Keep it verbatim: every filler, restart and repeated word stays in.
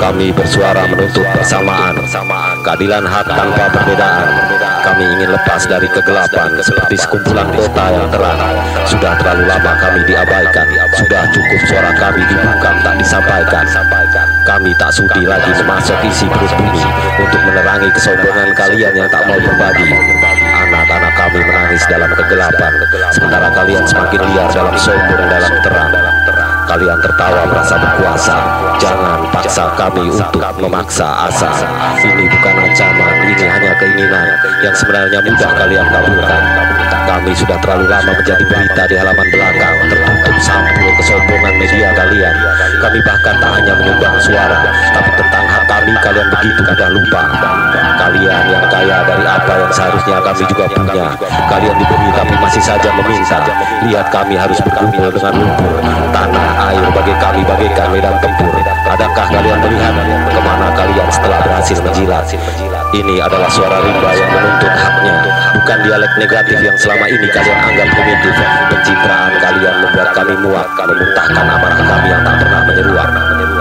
Kami bersuara menuntut persamaan, keadilan hak tanpa perbedaan. Kami ingin lepas dari kegelapan seperti sekumpulan kota yang terang. Sudah terlalu lama kami diabaikan. Sudah cukup suara kami dibungkam tak disampaikan. Kami tak sudi lagi memasuk isi perut bumi untuk menerangi kesombongan kalian yang tak mau berbagi. Anak-anak kami menangis dalam kegelapan, sementara kalian semakin liar dalam sombong dalam terang. Kalian tertawa merasa berkuasa. Jangan paksa kami untuk memaksa asa. Ini bukan ancaman, ini hanya keinginan yang sebenarnya mudah kalian kabulkan. Kami sudah terlalu lama menjadi berita di halaman belakang, tertutup sampul kesombongan media kalian. Kami bahkan tak hanya menyumbang suara, tapi tentang hak kami kalian begitu mudah lupa. Kalian yang kaya dari apa yang seharusnya kami juga punya. Kalian diberi tapi masih saja meminta. Lihat kami harus bergumul dengan lumpur. Tanah air bagi kami bagaikan medan tempur. Adakah kalian melihat kemana kalian setelah berhasil menjilat? Ini adalah suara rimba yang menuntut haknya, bukan dialek negatif yang selama ini kalian anggap primitif. Pencitraan kalian membuat kami muak, memuntahkan amarah kami yang tak pernah menyeruak.